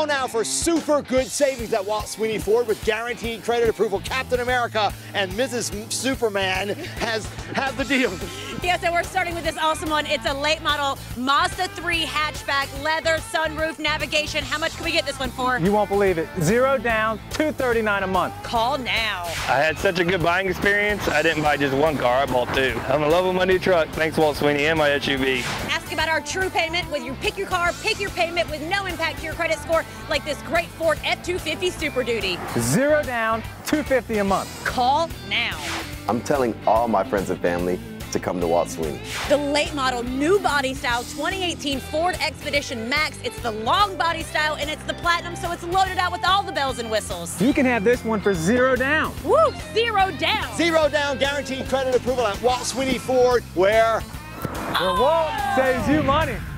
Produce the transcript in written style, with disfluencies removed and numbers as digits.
now for super good savings at Walt Sweeney Ford with guaranteed credit approval. Captain America and Mrs. Superman have the deal. Yeah, so we're starting with this awesome one. It's a late model Mazda 3 hatchback, leather, sunroof, navigation. How much can we get this one for? You won't believe it. 0 down, $239 a month. Call now. I had such a good buying experience. I didn't buy just one car, I bought two. I'm in love with my new truck. Thanks, Walt Sweeney, and my SUV. Ask about our truPayment. With you pick your car, pick your payment with no impact to your credit score, like this great Ford F-250 Super Duty. 0 down, $250 a month. Call now. I'm telling all my friends and family to come to Walt Sweeney. The late model, new body style 2018 Ford Expedition Max. It's the long body style and it's the platinum, so it's loaded out with all the bells and whistles. You can have this one for 0 down. Woo, 0 down. 0 down, guaranteed credit approval at Walt Sweeney Ford, where Walt saves you money.